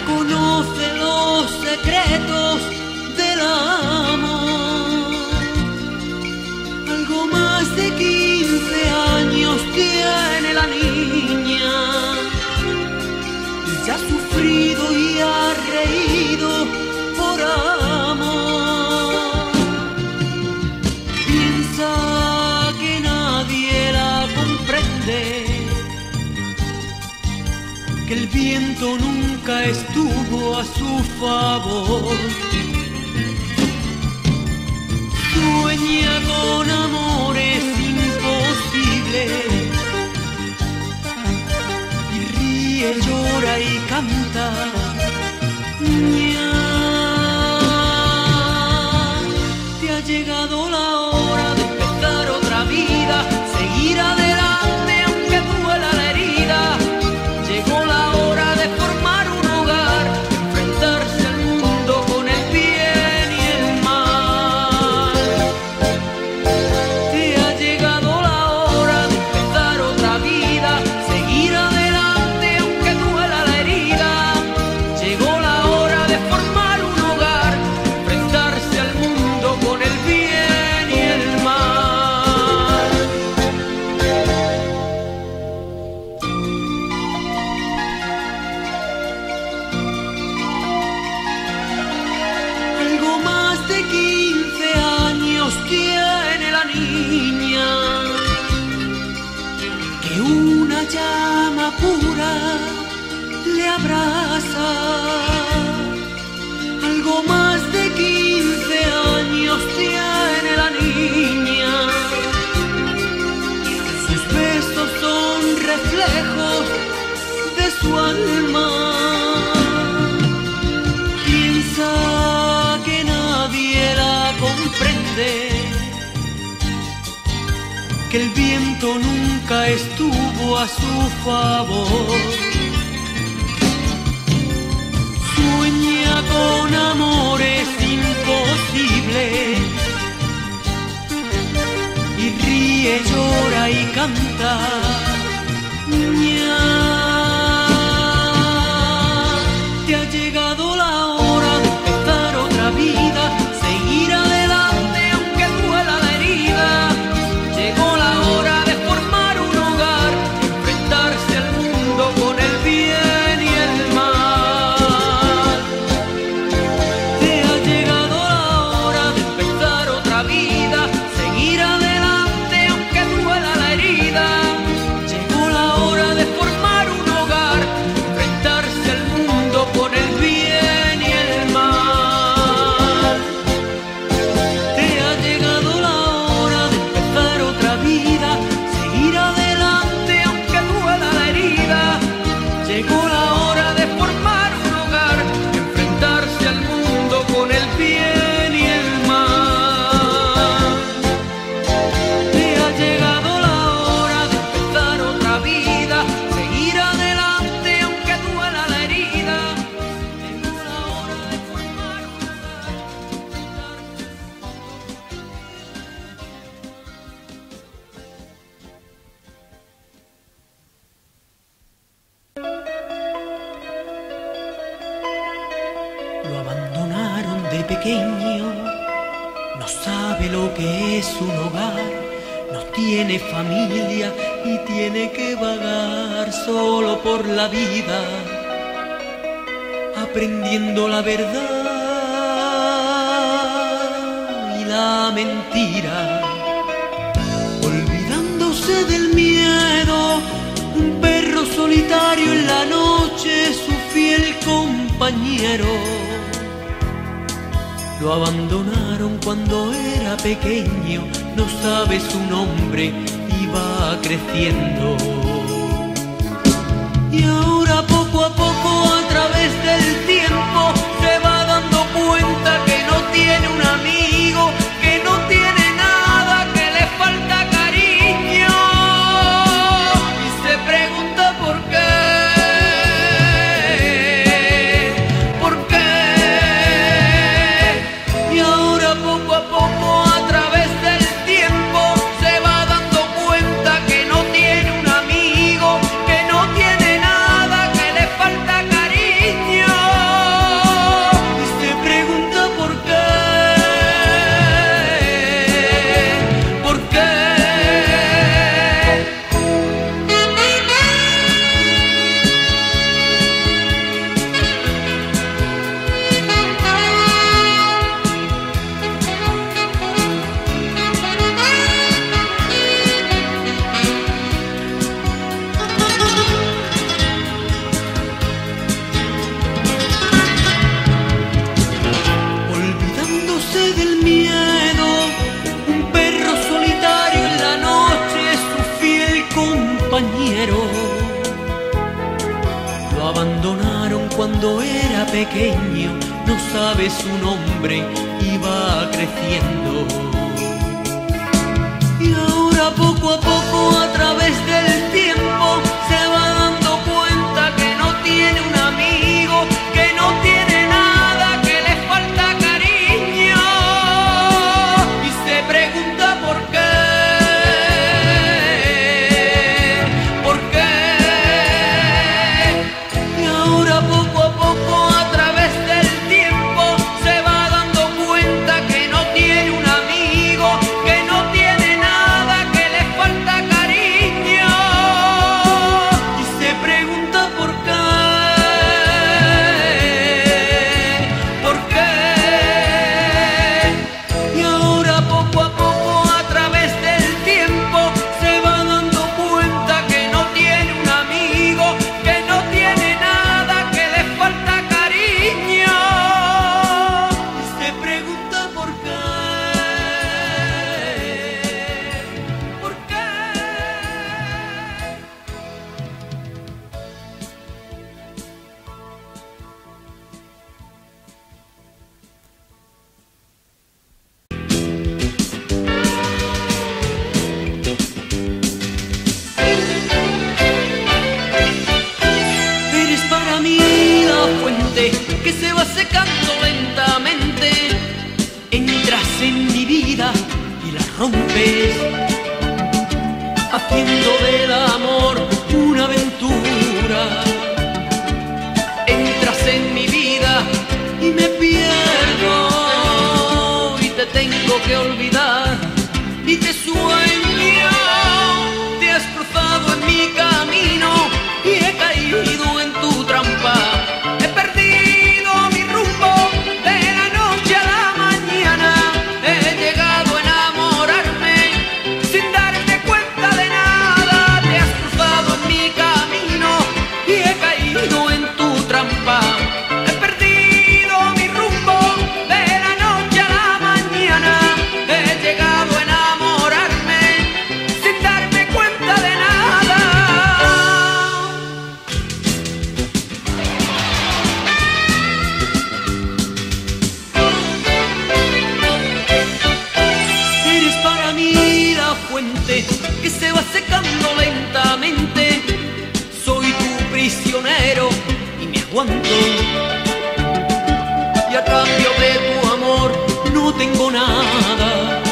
conoce los secretos del amor. Algo más de 15 años tiene la niña y ya ha sufrido y ha reído por amor. Piensa que nadie la comprende, que el viento nunca estuvo a su favor. Sueña con amores imposibles y ríe, llora y canta. Ña, te ha llegado la hora de empezar otra vida, seguir adelante aunque duela la herida. Llegó la hora de formar un hogar, enfrentarse al mundo con el bien y el mal. Te ha llegado la hora de empezar otra vida, seguir adelante aunque duela la herida. Llegó la hora de formar un hogar, enfrentarse al mundo con el bien y el mal. Algo más de 15 años tiene la niña, que una llama pura le abraza. Algo más de 15 años tiene la niña, sus besos son reflejos de su alma. Piensa que nadie la comprende, que el viento nunca estuvo a su favor. Sueña con amores imposibles y ríe, llora y canta. Ña, te ha llegado la hora de empezar otra vida, seguir adelante aunque duela la herida. Llegó la hora de formar un hogar, enfrentarse al mundo con el bien y el mal. Te ha llegado la hora de empezar otra vida, seguir adelante aunque duela la herida. Llegó la hora de formar un hogar, enfrentarse al mundo con el bien y el mal. Te ha llegado la hora de empezar otra vida, seguir adelante aunque duela la herida. Llegó la hora de formar un hogar, enfrentarse al mundo con el bien y el mal. Te ha llegado la hora de empezar otra vida, seguir adelante aunque duela la herida. Llegó la hora de formar un hogar, enfrentarse al mundo. Lo abandonaron de pequeño, no sabe lo que es un hogar, no tiene familia y tiene que vagar solo por la vida, aprendiendo la verdad y la mentira, olvidándose del miedo. Un perro solitario en la noche, su fiel compañero. Lo abandonaron cuando era pequeño, no sabe su nombre y va creciendo. Y ahora poco a poco, a través del tiempo, se va dando cuenta que no tiene un amigo, que no tiene nada, que le falta cariño. Y se pregunta por qué. ¿Por qué? Y ahora poco a poco, a través del tiempo, se va dando cuenta que no tiene un amigo, que no tiene nada, que le falta cariño. Cuando era pequeño no sabe su nombre y va creciendo. Y ahora poco a poco a través del tiempo se va dando cuenta que no tiene un amigo, que no tiene nada, que le falta cariño y se pregunta por qué. ¿Por qué? Y ahora poco a poco a través del tiempo se va dando cuenta que no tiene un amigo, que no tiene nada, que le falta cariño y se pregunta por qué. ¿Por qué? Y ahora poco a poco a través del tiempo se va dando cuenta que no tiene un amigo, que no tiene nada, que le falta cariño y se pregunta por qué. ¿Por qué? Eres para mí la fuente que se va secando lentamente. Entras en mi vida y la rompes, haciendo del amor una aventura. Entras en mi vida y me pierdo y te tengo que olvidar y te sueño. Te has cruzado en mi camino y he caído en tu trampa. He perdido mi rumbo de la noche a la mañana. He llegado a enamorarme sin darme cuenta de nada. Te has cruzado en mi camino y he caído en tu trampa. He perdido mi rumbo de la noche a la mañana. He llegado a enamorarme sin darme cuenta de nada. Eres para mí la fuente que se va secando lentamente. Soy tu prisionero y me aguanto. Y a cambio de tu amor no tengo nada.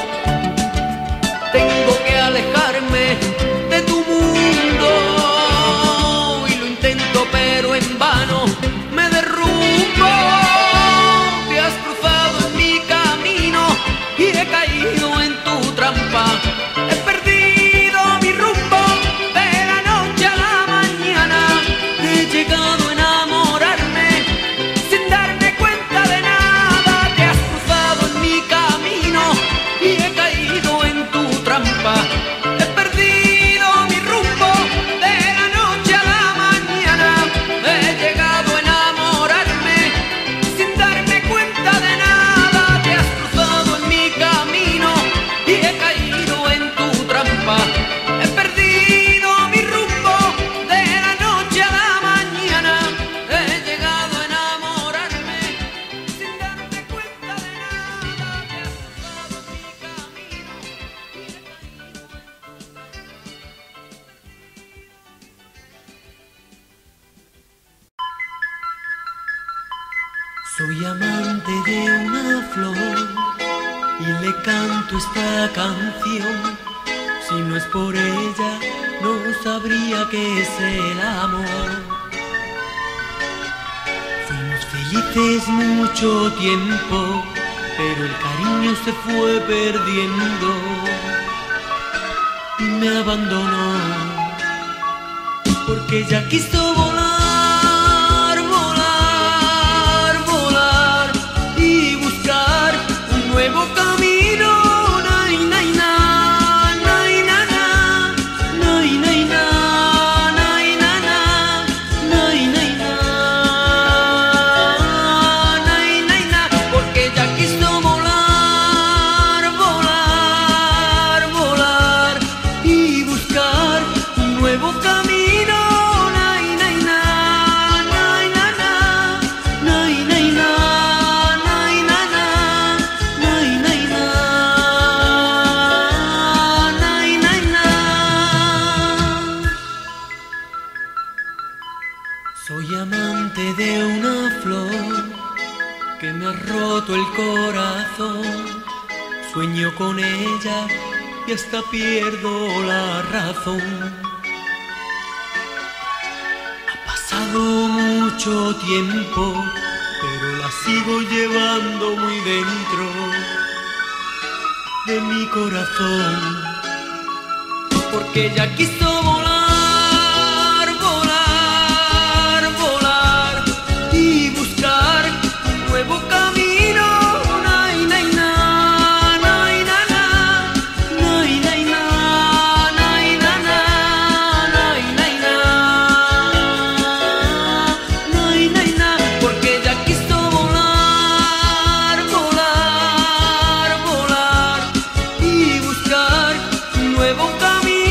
Tengo que alejarme de tu mundo y lo intento pero en vano me derrumbo. Te has cruzado en mi camino y he caído en tu trampa. He perdido mi rumbo de la noche a la mañana. He llegado a enamorarme sin darme cuenta de nada. Te has cruzado en mi camino y he caído en tu trampa. He perdido mi rumbo de la noche a la mañana. He llegado a enamorarme sin darme cuenta de nada. Te has cruzado en mi camino y he caído en tu trampa. He perdido mi rumbo de la noche a la mañana. He llegado a enamorarme sin darme cuenta de nada. Te has cruzado en mi camino y he caído en Soy amante de una flor y le canto esta canción. Si no es por ella, no sabría qué es el amor. Fuimos felices mucho tiempo, pero el cariño se fue perdiendo y me abandonó, porque ella quiso volar. Nuevo camino, nay, nay, na, nay, na, na, nay, nay, na, nay, na, na, nay, nay, na, nay, nay, na, porque ella quiso volar, volar, volar y buscar un nuevo camino, nay, nay, que me ha roto el corazón. Sueño con ella y hasta pierdo la razón. Ha pasado mucho tiempo, pero la sigo llevando muy dentro de mi corazón. Porque ella quiso volar, volar, volar y buscar un nuevo camino. Nay, nay, na, nay, na, na, nay, nay, na, nay, na, na, nay, nay, na, nay, nay, na. Porque ella quiso volar, volar, volar y buscar un nuevo camino.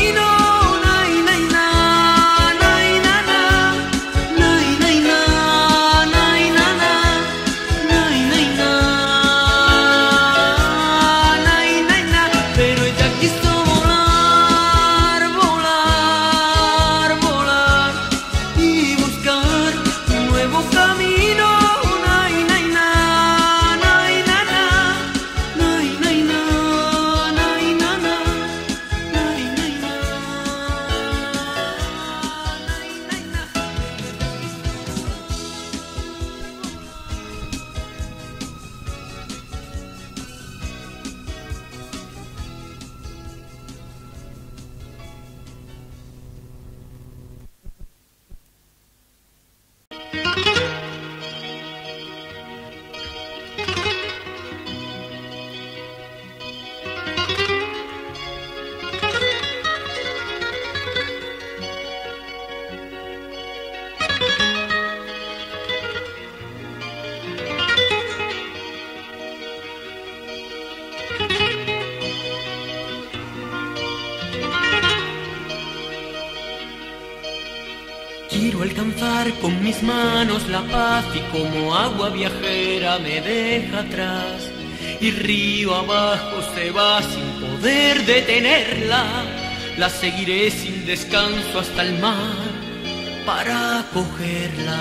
Quiero alcanzar con mis manos la paz y como agua viajera me deja atrás y río abajo se va sin poder detenerla. La seguiré sin descanso hasta el mar para cogerla.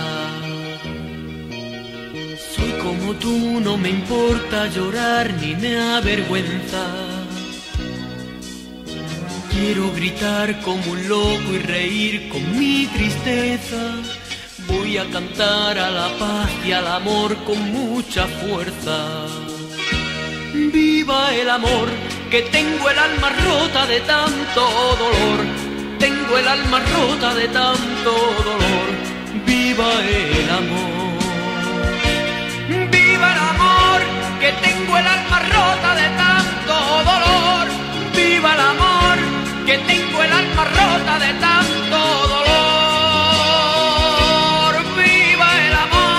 Soy como tú, no me importa llorar ni me avergüenza. Quiero gritar como un loco y reír con mi tristeza. Voy a cantar a la paz y al amor con mucha fuerza. Viva el amor, que tengo el alma rota de tanto dolor. Tengo el alma rota de tanto dolor. Viva el amor. Viva el amor, que tengo el alma rota de tanto dolor. Viva el amor, que tengo el alma rota de tanto dolor. Viva el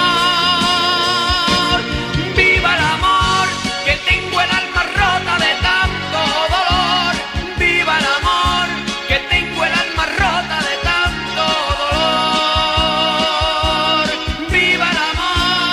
amor, viva el amor, que tengo el alma rota de tanto dolor. Viva el amor, que tengo el alma rota de tanto dolor. Viva el amor.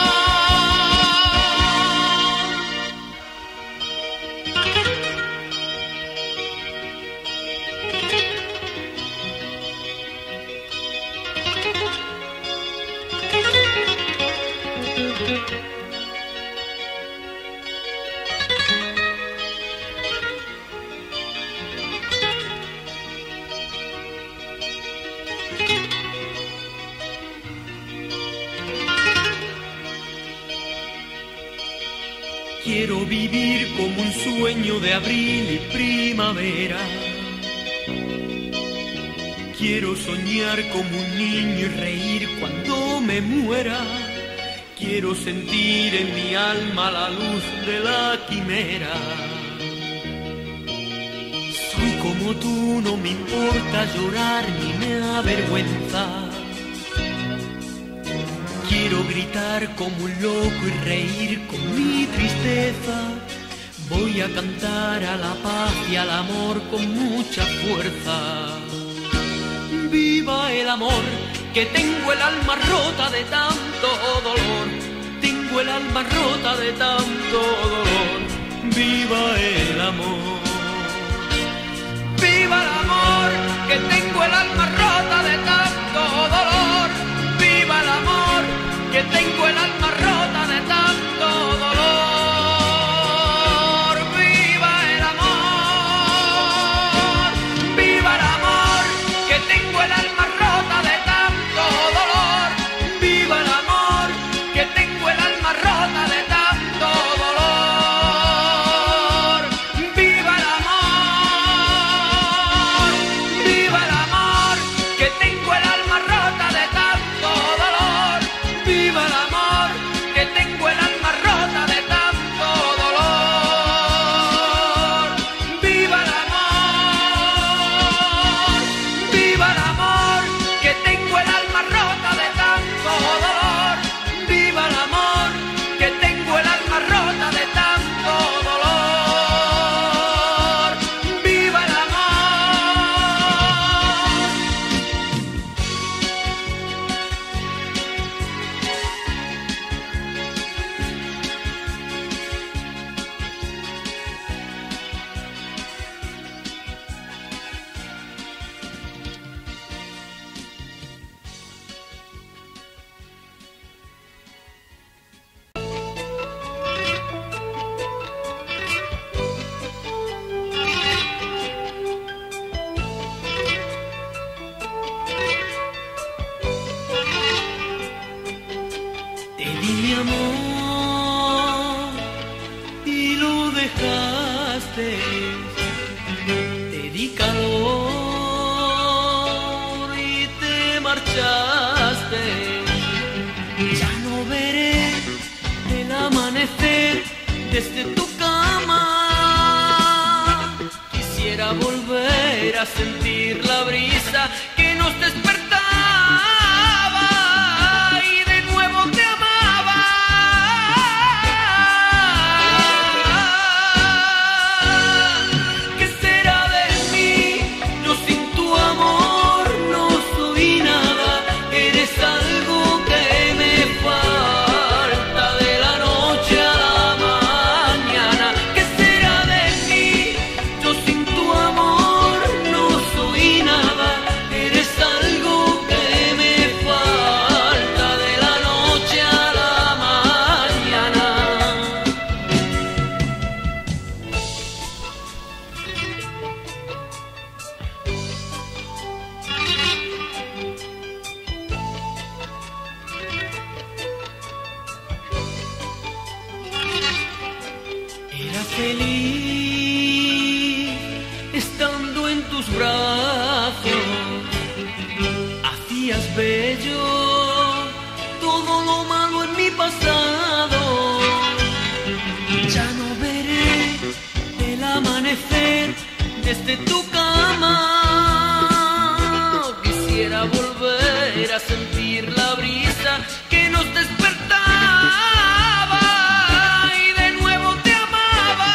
Quiero vivir como un sueño de abril y primavera. Quiero soñar como un niño y reír cuando me muera. Quiero sentir en mi alma la luz de la quimera. Soy como tú, no me importa llorar ni me avergüenza. Quiero gritar como un loco y reír con mi tristeza. Voy a cantar a la paz y al amor con mucha fuerza. Viva el amor, que tengo el alma rota de tanto dolor. Tengo el alma rota de tanto dolor. Viva el amor. Viva el amor, que tengo el alma rota de tanto dolor. Viva el amor, que tengo el alma rota de tanto marchaste, te di calor y te marchaste. Ya no veré el amanecer desde tu cama. Quisiera volver a sentir la brisa que nos despertaba y de nuevo te amaba. ¿Qué será de mí? Yo sin tu amor no soy nada. Eres algo que me falta de la noche a la mañana. ¿Qué será de mí? Yo sin tu amor no soy nada. Eres algo que me falta de la noche a la mañana. Era feliz estando en tus brazos, hacías bello todo lo malo en mi pasado. Ya no veré el amanecer desde tu cama. Quisiera volver a sentir la brisa que nos despertaba y de nuevo te amaba.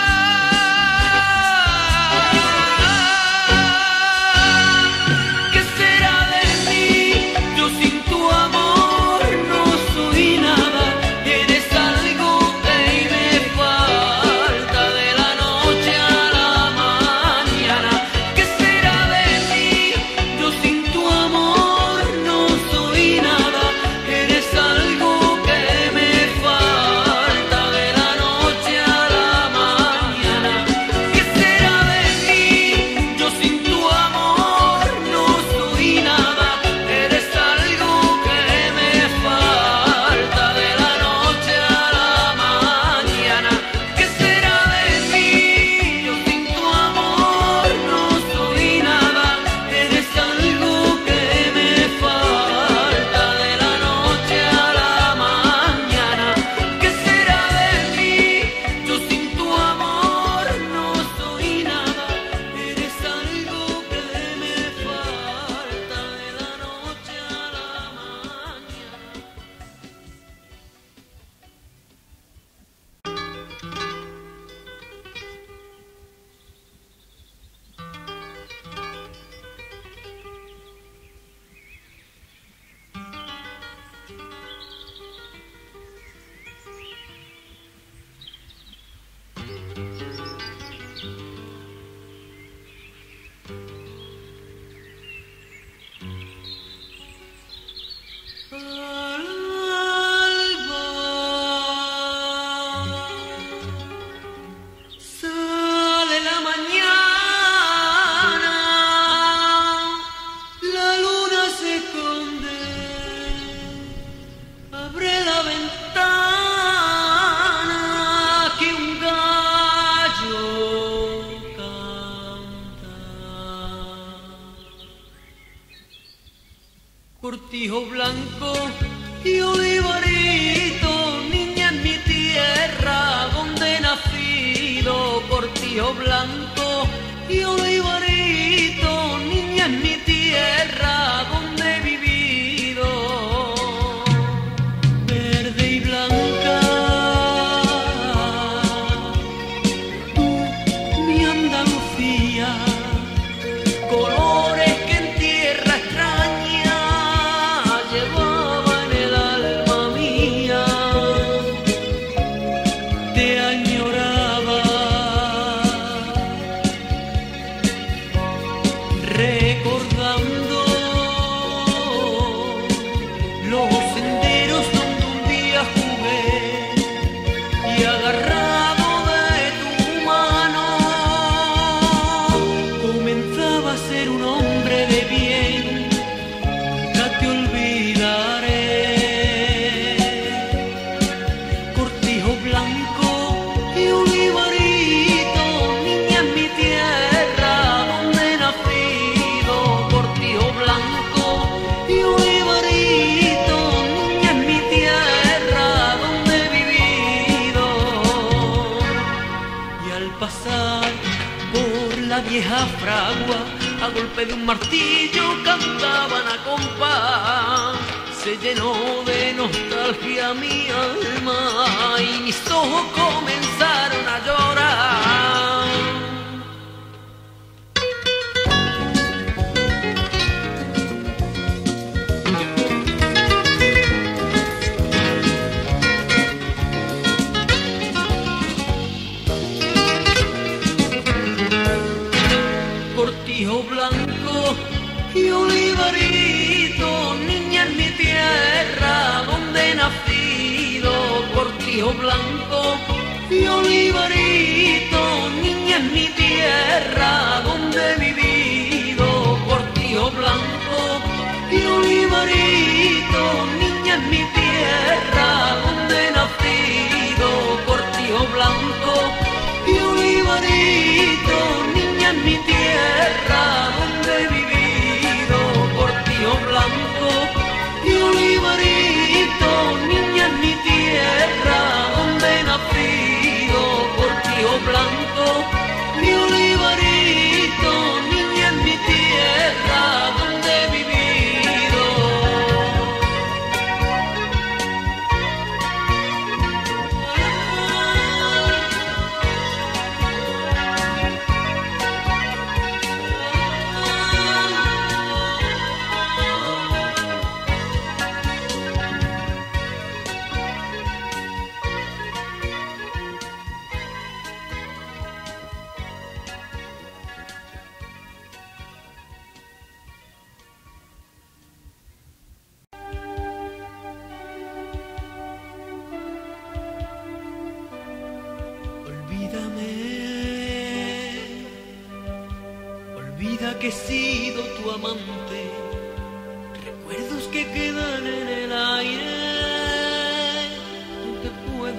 ¿Qué será de mí? Yo sin tu amor no soy nada. Eres algo que me falta de la noche a la mañana. ¿Qué será de mí? Yo sin tu amor no soy nada. Eres algo que me falta de la noche a la mañana. ¿Qué será de mí? Yo sin tu amor no soy nada. Eres algo que me falta de la noche a la mañana. ¿Qué será de mí? Yo sin tu amor no soy nada. Eres algo que me falta de la noche a la mañana. ¿Qué será de mí? Yo sin tu amor no soy nada. Eres algo que me falta de la noche a la Sale la mañana, la luna se esconde, abre la ventana que un gallo canta. Cortijo blanco y olivarito, niña en mi tierra donde he nacido. Cortijo blanco y olivarito, niña en mi tierra donde he vivido. Verde y blanca, tú, mi Andalucía, colores que en tierra extraña llevaba en el alma mía. Te añoraba, recordando los senderos donde un día jugué y agarrado de tu mano comenzaba a ser un hombre de bien. Nunca te olvidaré. Cortijo blanco y olivarito, vieja fragua, a golpe de un martillo cantaban a compás. Se llenó de nostalgia mi alma y mis ojos comenzaron a llorar. Cortijo blanco y olivarito, niña en mi tierra donde he nacido. Cortijo blanco y olivarito, niña en mi tierra donde he vivido. Cortijo blanco y olivarito, niña en mi tierra donde he nacido. Cortijo blanco y olivarito, niña en mi tierra donde he vivido. Cortijo blanco y olivarito, niña en mi tierra donde he nacido. Cortijo blanco y olivarito, niña en mi tierra donde he vivido. Olvida que he sido tu amante, recuerdos que quedan en el aire, no te puedo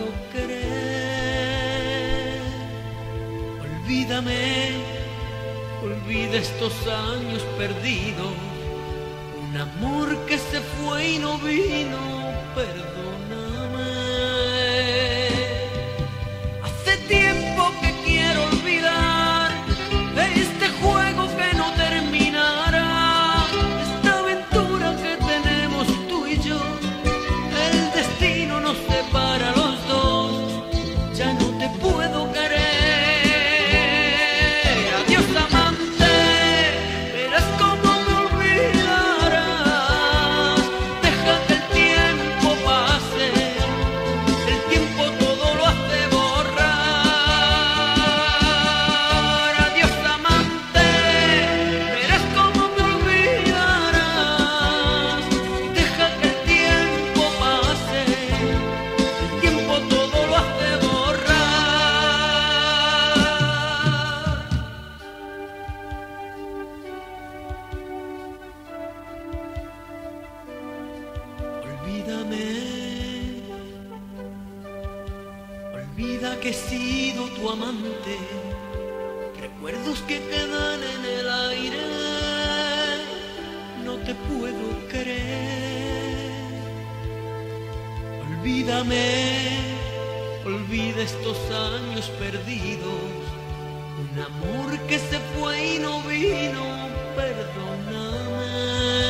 querer. Olvídame, olvida estos años perdidos, un amor que se fue y no vino, perdóname. Hace tiempo que quiero olvidar de este juego que no terminará, esta aventura que tenemos tú y yo. El destino nos separa a los dos, ya no te puedo querer. Adiós amante, verás cómo me olvidarás. Deja que el tiempo pase, el tiempo todo lo hace borrar. Adiós amante, verás cómo me olvidarás. Deja que el tiempo pase, el tiempo todo lo hace borrar. Olvídame, olvida que he sido tu amante, recuerdos que quedan en el aire, no te puedo querer. Olvídame, olvida estos años perdidos, un amor que se fue y no vino, perdóname.